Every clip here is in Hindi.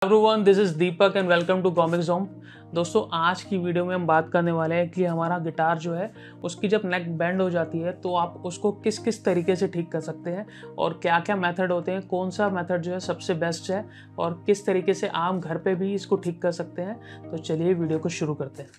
Everyone, this is Deepak and welcome to comic zone. दोस्तों, आज की वीडियो में हम बात करने वाले हैं कि हमारा गिटार जो है उसकी जब नेक बेंड हो जाती है तो आप उसको किस किस तरीके से ठीक कर सकते हैं और क्या क्या मेथड होते हैं, कौन सा मेथड जो है सबसे बेस्ट है और किस तरीके से आप घर पे भी इसको ठीक कर सकते हैं। तो चलिए वीडियो को शुरू करते हैं।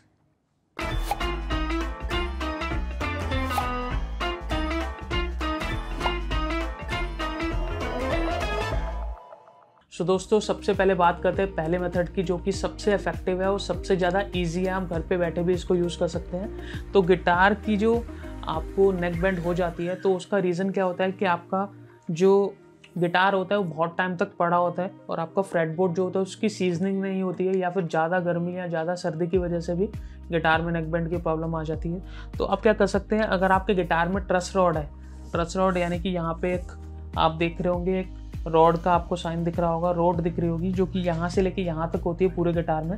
दोस्तों, सबसे पहले बात करते हैं पहले मेथड की, जो कि सबसे इफेक्टिव है और सबसे ज़्यादा इजी है। आप घर पे बैठे भी इसको यूज़ कर सकते हैं। तो गिटार की जो आपको नेक बेंड हो जाती है तो उसका रीज़न क्या होता है कि आपका जो गिटार होता है वो बहुत टाइम तक पड़ा होता है और आपका फ्रेटबोर्ड जो होता है उसकी सीजनिंग नहीं होती है, या फिर ज़्यादा गर्मी या ज़्यादा सर्दी की वजह से भी गिटार में नेक बेंड की प्रॉब्लम आ जाती है। तो आप क्या कर सकते हैं, अगर आपके गिटार में ट्रस रॉड है, ट्रस रॉड यानी कि यहाँ पे एक आप देख रहे होंगे एक रॉड का आपको साइन दिख रहा होगा, रोड दिख रही होगी, जो कि यहाँ से लेके यहाँ तक होती है पूरे गिटार में।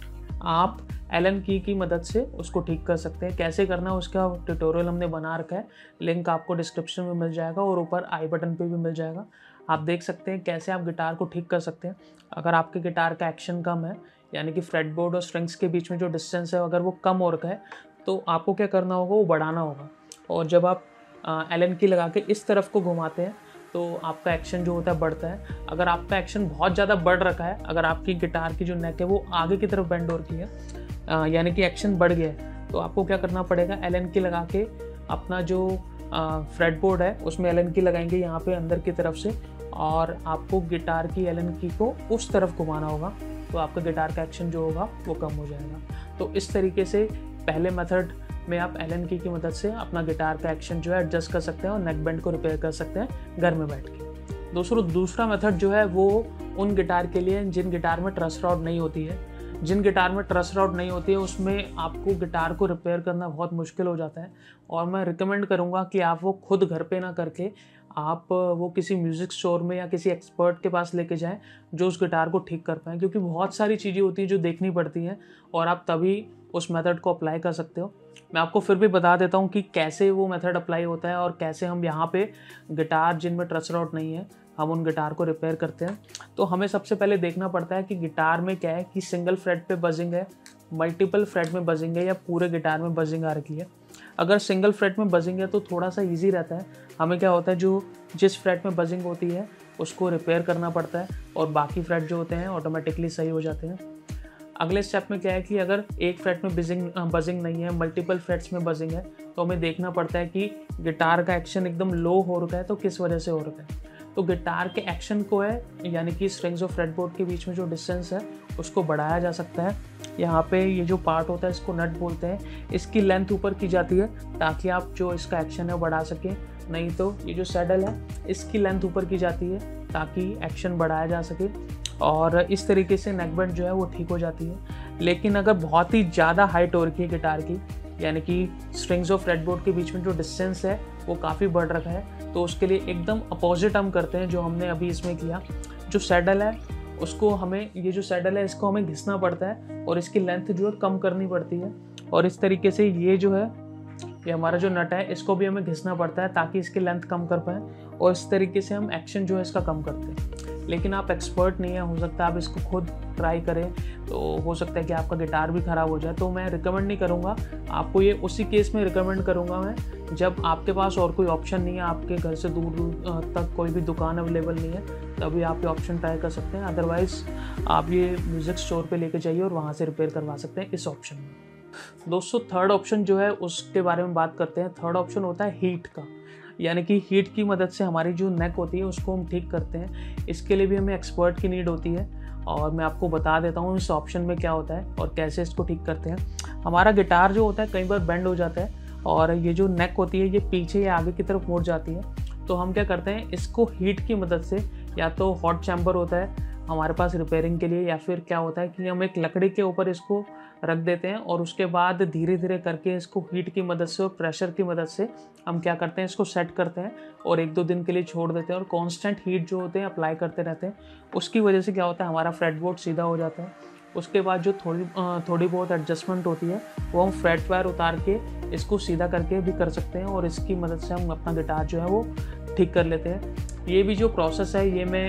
आप एलन की मदद से उसको ठीक कर सकते हैं। कैसे करना है उसका ट्यूटोरियल हमने बना रखा है, लिंक आपको डिस्क्रिप्शन में मिल जाएगा और ऊपर आई बटन पे भी मिल जाएगा। आप देख सकते हैं कैसे आप गिटार को ठीक कर सकते हैं। अगर आपके गिटार का एक्शन कम है, यानी कि फ्रेटबोर्ड और स्ट्रिंग्स के बीच में जो डिस्टेंस है अगर वो कम हो रखा है, तो आपको क्या करना होगा, वो बढ़ाना होगा। और जब आप एलन की लगा के इस तरफ को घुमाते हैं तो आपका एक्शन जो होता है बढ़ता है। अगर आपका एक्शन बहुत ज़्यादा बढ़ रखा है, अगर आपकी गिटार की जो नेक है वो आगे की तरफ बेंड हो रखी है, यानी कि एक्शन बढ़ गया है, तो आपको क्या करना पड़ेगा, एलन की लगा के अपना जो फ्रेटबोर्ड है उसमें एलन की लगाएंगे यहाँ पे अंदर की तरफ से, और आपको गिटार की एलन की को उस तरफ घुमाना होगा, तो आपका गिटार का एक्शन जो होगा वो कम हो जाएगा। तो इस तरीके से पहले मेथड में आप एलन की मदद से अपना गिटार का एक्शन जो है एडजस्ट कर सकते हैं और नेक बेंड को रिपेयर कर सकते हैं घर में बैठ के। दूसरा मेथड जो है वो उन गिटार के लिए जिन गिटार में ट्रस रॉड नहीं होती है। जिन गिटार में ट्रस रॉड नहीं होती है उसमें आपको गिटार को रिपेयर करना बहुत मुश्किल हो जाता है, और मैं रिकमेंड करूँगा कि आप वो खुद घर पे ना करके आप वो किसी म्यूज़िक स्टोर में या किसी एक्सपर्ट के पास लेके जाएं जो उस गिटार को ठीक कर पाएँ, क्योंकि बहुत सारी चीज़ें होती हैं जो देखनी पड़ती हैं और आप तभी उस मेथड को अप्लाई कर सकते हो। मैं आपको फिर भी बता देता हूँ कि कैसे वो मेथड अप्लाई होता है और कैसे हम यहाँ पे गिटार जिनमें ट्रस रॉड नहीं है हम उन गिटार को रिपेयर करते हैं। तो हमें सबसे पहले देखना पड़ता है कि गिटार में क्या है कि सिंगल फ्रेट पे बजिंग है, मल्टीपल फ्रेट में बजिंग है, या पूरे गिटार में बजिंग आ रखी है। अगर सिंगल फ्रेट में बजिंग है तो थोड़ा सा ईजी रहता है। हमें क्या होता है, जो जिस फ्रेट में बजिंग होती है उसको रिपेयर करना पड़ता है और बाकी फ्रेट जो होते हैं ऑटोमेटिकली सही हो जाते हैं। अगले स्टेप में क्या है कि अगर एक फ्रेट में बजिंग नहीं है, मल्टीपल फ्रेट्स में बजिंग है, तो हमें देखना पड़ता है कि गिटार का एक्शन एकदम लो हो रखा है तो किस वजह से हो रखा है। तो गिटार के एक्शन को है, यानी कि स्ट्रिंग्स और फ्रेटबोर्ड के बीच में जो डिस्टेंस है उसको बढ़ाया जा सकता है। यहाँ पे ये जो पार्ट होता है इसको नट बोलते हैं, इसकी लेंथ ऊपर की जाती है ताकि आप जो इसका एक्शन है बढ़ा सकें। नहीं तो ये जो सैडल है इसकी लेंथ ऊपर की जाती है ताकि एक्शन बढ़ाया जा सके, और इस तरीके से नेक बेंड जो है वो ठीक हो जाती है। लेकिन अगर बहुत ही ज़्यादा हाइट हो रखी है गिटार की, यानी कि स्ट्रिंग्स और फ्रेटबोर्ड के बीच में जो डिस्टेंस है वो काफ़ी बढ़ रखा है, तो उसके लिए एकदम अपोजिट हम करते हैं जो हमने अभी इसमें किया। जो सैडल है उसको हमें, ये जो सैडल है इसको हमें घिसना पड़ता है और इसकी लेंथ जो है कम करनी पड़ती है, और इस तरीके से ये जो है ये हमारा जो नट है इसको भी हमें घिसना पड़ता है ताकि इसकी लेंथ कम कर पाएँ, और इस तरीके से हम एक्शन जो है इसका कम करते हैं। लेकिन आप एक्सपर्ट नहीं है, हो सकता है आप इसको खुद ट्राई करें तो हो सकता है कि आपका गिटार भी ख़राब हो जाए। तो मैं रिकमेंड नहीं करूँगा आपको, ये उसी केस में रिकमेंड करूँगा मैं जब आपके पास और कोई ऑप्शन नहीं है, आपके घर से दूर दूर तक कोई भी दुकान अवेलेबल नहीं है, तभी आप ये ऑप्शन ट्राई कर सकते हैं। अदरवाइज़ आप ये म्यूज़िक स्टोर पे लेके जाइए और वहाँ से रिपेयर करवा सकते हैं इस ऑप्शन में। दोस्तों, थर्ड ऑप्शन जो है उसके बारे में बात करते हैं। थर्ड ऑप्शन होता है हीट का, यानी कि हीट की मदद से हमारी जो नेक होती है उसको हम ठीक करते हैं। इसके लिए भी हमें एक्सपर्ट की नीड होती है, और मैं आपको बता देता हूँ इस ऑप्शन में क्या होता है और कैसे इसको ठीक करते हैं। हमारा गिटार जो होता है कई बार बेंड हो जाता है और ये जो नेक होती है ये पीछे या आगे की तरफ मुड़ जाती है। तो हम क्या करते हैं, इसको हीट की मदद से, या तो हॉट चैम्बर होता है हमारे पास रिपेयरिंग के लिए, या फिर क्या होता है कि हम एक लकड़ी के ऊपर इसको रख देते हैं और उसके बाद धीरे धीरे करके इसको हीट की मदद से और प्रेशर की मदद से हम क्या करते हैं, इसको सेट करते हैं और 1-2 दिन के लिए छोड़ देते हैं और कांस्टेंट हीट जो होते हैं अप्लाई करते रहते हैं। उसकी वजह से क्या होता है, हमारा फ्रेटबोर्ड सीधा हो जाता है। उसके बाद जो थोड़ी बहुत एडजस्टमेंट होती है वो हम फ्रेट वायर उतार के इसको सीधा करके भी कर सकते हैं, और इसकी मदद से हम अपना गिटार जो है वो ठीक कर लेते हैं। ये भी जो प्रोसेस है ये मैं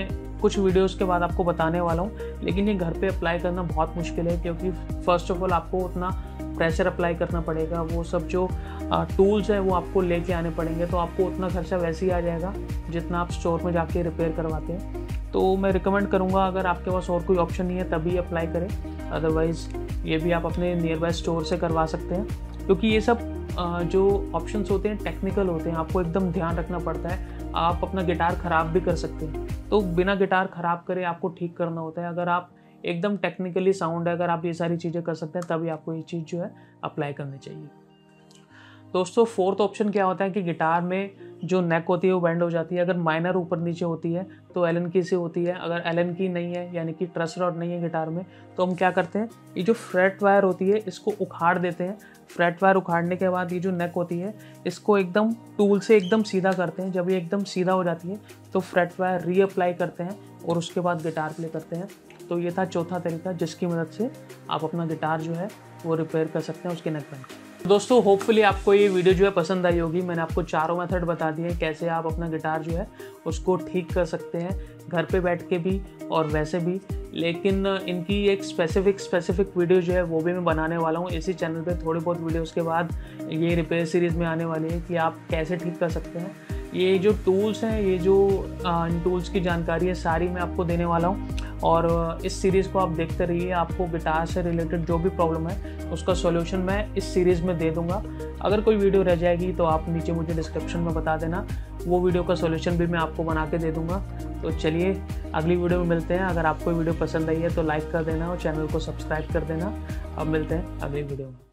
कुछ वीडियोस के बाद आपको बताने वाला हूँ, लेकिन ये घर पे अप्लाई करना बहुत मुश्किल है, क्योंकि फर्स्ट ऑफ ऑल आपको उतना प्रेशर अप्लाई करना पड़ेगा, वो सब जो टूल्स हैं वो आपको लेके आने पड़ेंगे, तो आपको उतना खर्चा वैसे ही आ जाएगा जितना आप स्टोर में जाके रिपेयर करवाते हैं। तो मैं रिकमेंड करूँगा अगर आपके पास और कोई ऑप्शन नहीं है तभी अप्लाई करें, अदरवाइज़ ये भी आप अपने नियर बाय स्टोर से करवा सकते हैं, क्योंकि ये सब जो ऑप्शंस होते हैं टेक्निकल होते हैं, आपको एकदम ध्यान रखना पड़ता है। आप अपना गिटार ख़राब भी कर सकते हैं, तो बिना गिटार ख़राब करे आपको ठीक करना होता है। अगर आप एकदम टेक्निकली साउंड है, अगर आप ये सारी चीज़ें कर सकते हैं तभी आपको ये चीज़ जो है अप्लाई करनी चाहिए। दोस्तों फोर्थ ऑप्शन क्या होता है कि गिटार में जो नेक होती है वो बेंड हो जाती है। अगर माइनर ऊपर नीचे होती है तो एलन की से होती है, अगर एलन की नहीं है यानी कि ट्रस रॉड नहीं है गिटार में, तो हम क्या करते हैं, ये जो फ्रेट वायर होती है इसको उखाड़ देते हैं। फ्रेट वायर उखाड़ने के बाद ये जो नेक होती है इसको एकदम टूल से एकदम सीधा करते हैं। जब ये एकदम सीधा हो जाती है तो फ्रेट वायर रीअप्लाई करते हैं और उसके बाद गिटार प्ले करते हैं। तो ये था चौथा तरीका जिसकी मदद से आप अपना गिटार जो है वो रिपेयर कर सकते हैं उसके नेक बेंड। दोस्तों होपफुली आपको ये वीडियो जो है पसंद आई होगी। मैंने आपको चारों मेथड बता दिए हैं कैसे आप अपना गिटार जो है उसको ठीक कर सकते हैं घर पे बैठ के भी और वैसे भी, लेकिन इनकी एक स्पेसिफिक वीडियो जो है वो भी मैं बनाने वाला हूँ इसी चैनल पे। थोड़ी बहुत वीडियोस के बाद ये रिपेयर सीरीज़ में आने वाली है कि आप कैसे ठीक कर सकते हैं। ये जो टूल्स हैं, ये जो इन टूल्स की जानकारी है सारी मैं आपको देने वाला हूँ, और इस सीरीज़ को आप देखते रहिए। आपको गिटार से रिलेटेड जो भी प्रॉब्लम है उसका सॉल्यूशन मैं इस सीरीज़ में दे दूंगा। अगर कोई वीडियो रह जाएगी तो आप नीचे मुझे डिस्क्रिप्शन में बता देना, वो वीडियो का सॉल्यूशन भी मैं आपको बना के दे दूंगा। तो चलिए अगली वीडियो में मिलते हैं। अगर आपको वीडियो पसंद आई है तो लाइक कर देना और चैनल को सब्सक्राइब कर देना। अब मिलते हैं अगली वीडियो में।